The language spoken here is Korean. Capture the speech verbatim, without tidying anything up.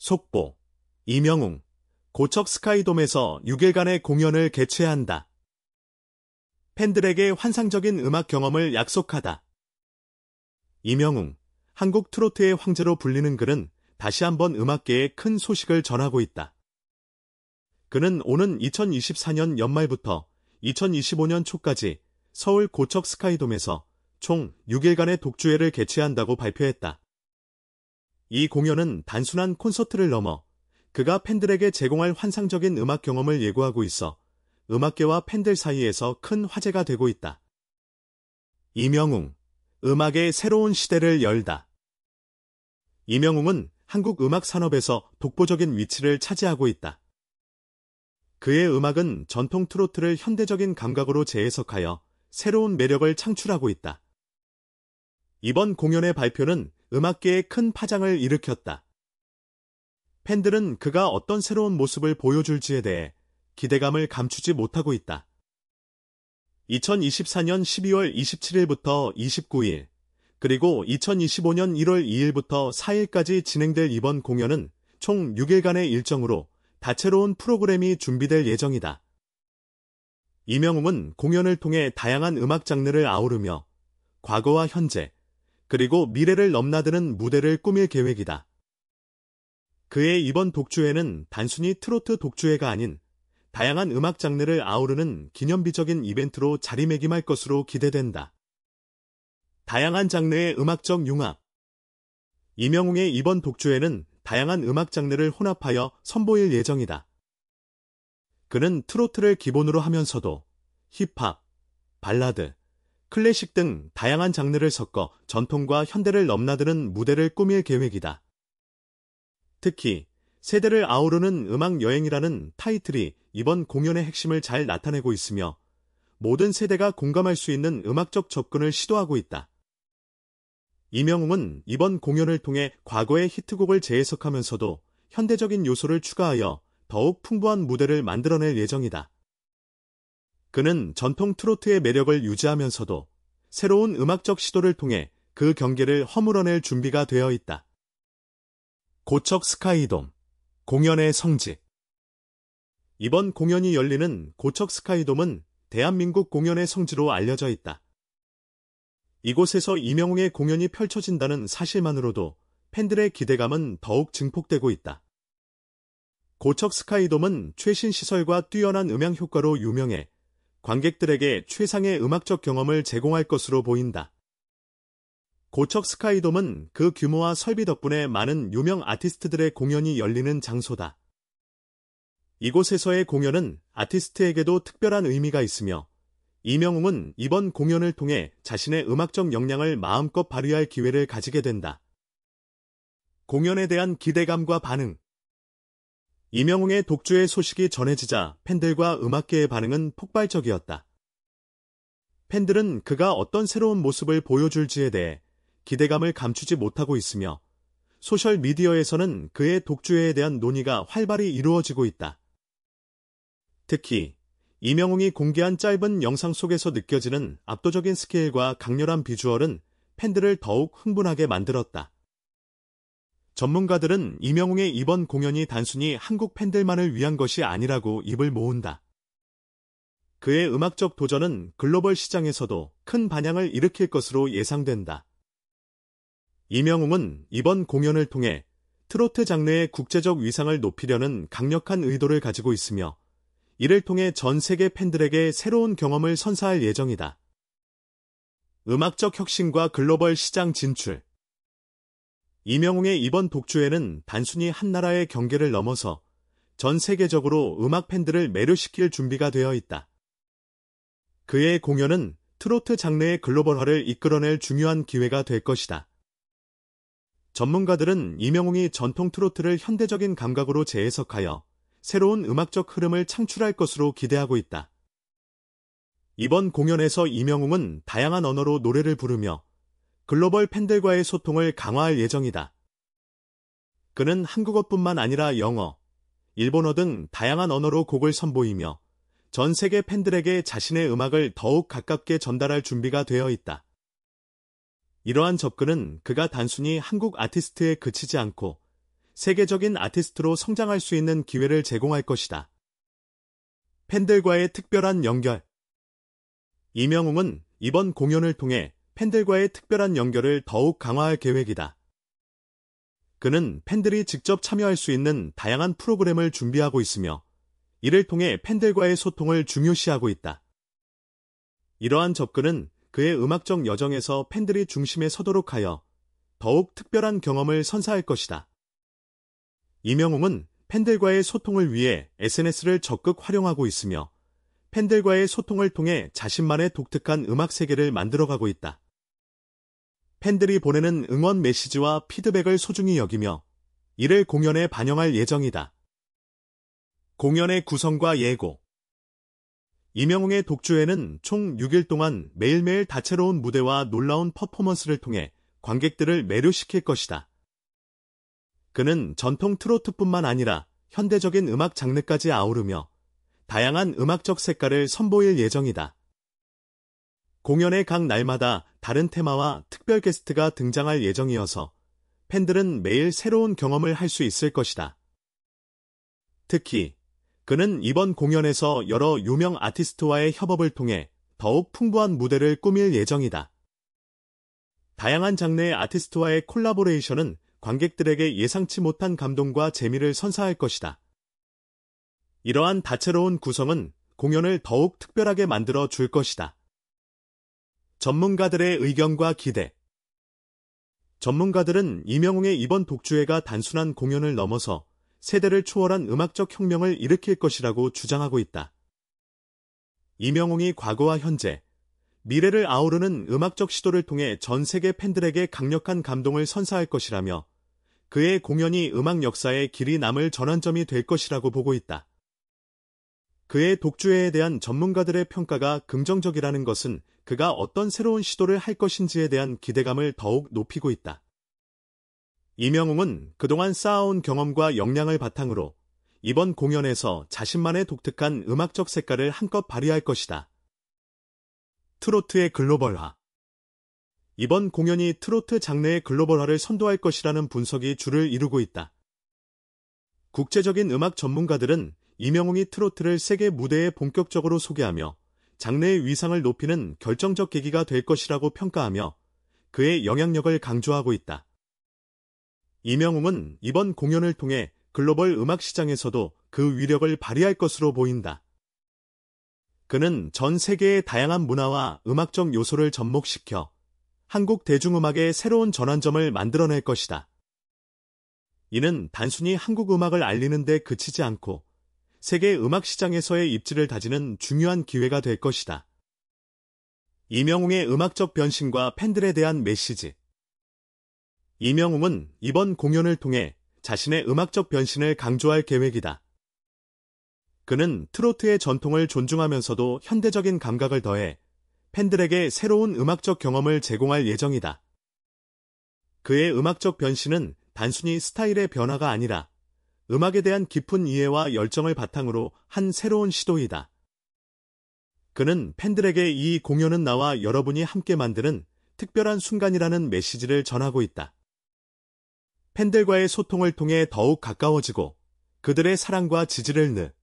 속보. 이명웅, 고척 스카이돔에서 육 일간의 공연을 개최한다. 팬들에게 환상적인 음악 경험을 약속하다. 이명웅, 한국 트로트의 황제로 불리는 그는 다시 한번 음악계에 큰 소식을 전하고 있다. 그는 오는 이천이십사 년 연말부터 이천이십오 년 초까지 서울 고척 스카이돔에서 총 육 일간의 독주회를 개최한다고 발표했다. 이 공연은 단순한 콘서트를 넘어 그가 팬들에게 제공할 환상적인 음악 경험을 예고하고 있어 음악계와 팬들 사이에서 큰 화제가 되고 있다. 이명웅, 음악의 새로운 시대를 열다. 이명웅은 한국 음악 산업에서 독보적인 위치를 차지하고 있다. 그의 음악은 전통 트로트를 현대적인 감각으로 재해석하여 새로운 매력을 창출하고 있다. 이번 공연의 발표는 음악계에 큰 파장을 일으켰다. 팬들은 그가 어떤 새로운 모습을 보여줄지에 대해 기대감을 감추지 못하고 있다. 이천이십사 년 십이월 이십칠일부터 이십구 일, 그리고 이천이십오 년 일월 이일부터 사 일까지 진행될 이번 공연은 총 육 일간의 일정으로 다채로운 프로그램이 준비될 예정이다. 이명웅은 공연을 통해 다양한 음악 장르를 아우르며 과거와 현재, 그리고 미래를 넘나드는 무대를 꾸밀 계획이다. 그의 이번 독주회는 단순히 트로트 독주회가 아닌 다양한 음악 장르를 아우르는 기념비적인 이벤트로 자리매김할 것으로 기대된다. 다양한 장르의 음악적 융합. 이명웅의 이번 독주회는 다양한 음악 장르를 혼합하여 선보일 예정이다. 그는 트로트를 기본으로 하면서도 힙합, 발라드, 클래식 등 다양한 장르를 섞어 전통과 현대를 넘나드는 무대를 꾸밀 계획이다. 특히 세대를 아우르는 음악 여행이라는 타이틀이 이번 공연의 핵심을 잘 나타내고 있으며 모든 세대가 공감할 수 있는 음악적 접근을 시도하고 있다. 이명웅은 이번 공연을 통해 과거의 히트곡을 재해석하면서도 현대적인 요소를 추가하여 더욱 풍부한 무대를 만들어낼 예정이다. 그는 전통 트로트의 매력을 유지하면서도 새로운 음악적 시도를 통해 그 경계를 허물어낼 준비가 되어 있다. 고척 스카이돔, 공연의 성지. 이번 공연이 열리는 고척 스카이돔은 대한민국 공연의 성지로 알려져 있다. 이곳에서 이명웅의 공연이 펼쳐진다는 사실만으로도 팬들의 기대감은 더욱 증폭되고 있다. 고척 스카이돔은 최신 시설과 뛰어난 음향 효과로 유명해 관객들에게 최상의 음악적 경험을 제공할 것으로 보인다. 고척 스카이돔은 그 규모와 설비 덕분에 많은 유명 아티스트들의 공연이 열리는 장소다. 이곳에서의 공연은 아티스트에게도 특별한 의미가 있으며 이명웅은 이번 공연을 통해 자신의 음악적 역량을 마음껏 발휘할 기회를 가지게 된다. 공연에 대한 기대감과 반응. 이명웅의 독주회 소식이 전해지자 팬들과 음악계의 반응은 폭발적이었다. 팬들은 그가 어떤 새로운 모습을 보여줄지에 대해 기대감을 감추지 못하고 있으며 소셜미디어에서는 그의 독주회에 대한 논의가 활발히 이루어지고 있다. 특히 이명웅이 공개한 짧은 영상 속에서 느껴지는 압도적인 스케일과 강렬한 비주얼은 팬들을 더욱 흥분하게 만들었다. 전문가들은 이명웅의 이번 공연이 단순히 한국 팬들만을 위한 것이 아니라고 입을 모은다. 그의 음악적 도전은 글로벌 시장에서도 큰 반향을 일으킬 것으로 예상된다. 이명웅은 이번 공연을 통해 트로트 장르의 국제적 위상을 높이려는 강력한 의도를 가지고 있으며 이를 통해 전 세계 팬들에게 새로운 경험을 선사할 예정이다. 음악적 혁신과 글로벌 시장 진출. 이명웅의 이번 독주회는 단순히 한 나라의 경계를 넘어서 전 세계적으로 음악 팬들을 매료시킬 준비가 되어 있다. 그의 공연은 트로트 장르의 글로벌화를 이끌어낼 중요한 기회가 될 것이다. 전문가들은 이명웅이 전통 트로트를 현대적인 감각으로 재해석하여 새로운 음악적 흐름을 창출할 것으로 기대하고 있다. 이번 공연에서 이명웅은 다양한 언어로 노래를 부르며 글로벌 팬들과의 소통을 강화할 예정이다. 그는 한국어뿐만 아니라 영어, 일본어 등 다양한 언어로 곡을 선보이며 전 세계 팬들에게 자신의 음악을 더욱 가깝게 전달할 준비가 되어 있다. 이러한 접근은 그가 단순히 한국 아티스트에 그치지 않고 세계적인 아티스트로 성장할 수 있는 기회를 제공할 것이다. 팬들과의 특별한 연결. 이명웅은 이번 공연을 통해 팬들과의 특별한 연결을 더욱 강화할 계획이다. 그는 팬들이 직접 참여할 수 있는 다양한 프로그램을 준비하고 있으며 이를 통해 팬들과의 소통을 중요시하고 있다. 이러한 접근은 그의 음악적 여정에서 팬들이 중심에 서도록 하여 더욱 특별한 경험을 선사할 것이다. 이명웅은 팬들과의 소통을 위해 에스엔에스를 적극 활용하고 있으며 팬들과의 소통을 통해 자신만의 독특한 음악 세계를 만들어가고 있다. 팬들이 보내는 응원 메시지와 피드백을 소중히 여기며 이를 공연에 반영할 예정이다. 공연의 구성과 예고. 이명웅의 독주회는 총 육 일 동안 매일매일 다채로운 무대와 놀라운 퍼포먼스를 통해 관객들을 매료시킬 것이다. 그는 전통 트로트뿐만 아니라 현대적인 음악 장르까지 아우르며 다양한 음악적 색깔을 선보일 예정이다. 공연의 각 날마다 다른 테마와 특별 게스트가 등장할 예정이어서 팬들은 매일 새로운 경험을 할 수 있을 것이다. 특히 그는 이번 공연에서 여러 유명 아티스트와의 협업을 통해 더욱 풍부한 무대를 꾸밀 예정이다. 다양한 장르의 아티스트와의 콜라보레이션은 관객들에게 예상치 못한 감동과 재미를 선사할 것이다. 이러한 다채로운 구성은 공연을 더욱 특별하게 만들어 줄 것이다. 전문가들의 의견과 기대. 전문가들은 이명웅의 이번 독주회가 단순한 공연을 넘어서 세대를 초월한 음악적 혁명을 일으킬 것이라고 주장하고 있다. 이명웅이 과거와 현재, 미래를 아우르는 음악적 시도를 통해 전 세계 팬들에게 강력한 감동을 선사할 것이라며 그의 공연이 음악 역사에 길이 남을 전환점이 될 것이라고 보고 있다. 그의 독주회에 대한 전문가들의 평가가 긍정적이라는 것은 그가 어떤 새로운 시도를 할 것인지에 대한 기대감을 더욱 높이고 있다. 이명웅은 그동안 쌓아온 경험과 역량을 바탕으로 이번 공연에서 자신만의 독특한 음악적 색깔을 한껏 발휘할 것이다. 트로트의 글로벌화. 이번 공연이 트로트 장르의 글로벌화를 선도할 것이라는 분석이 주를 이루고 있다. 국제적인 음악 전문가들은 이명웅이 트로트를 세계 무대에 본격적으로 소개하며 장르의 위상을 높이는 결정적 계기가 될 것이라고 평가하며 그의 영향력을 강조하고 있다. 이명웅은 이번 공연을 통해 글로벌 음악 시장에서도 그 위력을 발휘할 것으로 보인다. 그는 전 세계의 다양한 문화와 음악적 요소를 접목시켜 한국 대중음악의 새로운 전환점을 만들어낼 것이다. 이는 단순히 한국 음악을 알리는 데 그치지 않고 세계 음악 시장에서의 입지를 다지는 중요한 기회가 될 것이다. 이명웅의 음악적 변신과 팬들에 대한 메시지. 이명웅은 이번 공연을 통해 자신의 음악적 변신을 강조할 계획이다. 그는 트로트의 전통을 존중하면서도 현대적인 감각을 더해 팬들에게 새로운 음악적 경험을 제공할 예정이다. 그의 음악적 변신은 단순히 스타일의 변화가 아니라 음악에 대한 깊은 이해와 열정을 바탕으로 한 새로운 시도이다. 그는 팬들에게 이 공연은 나와 여러분이 함께 만드는 특별한 순간이라는 메시지를 전하고 있다. 팬들과의 소통을 통해 더욱 가까워지고 그들의 사랑과 지지를 느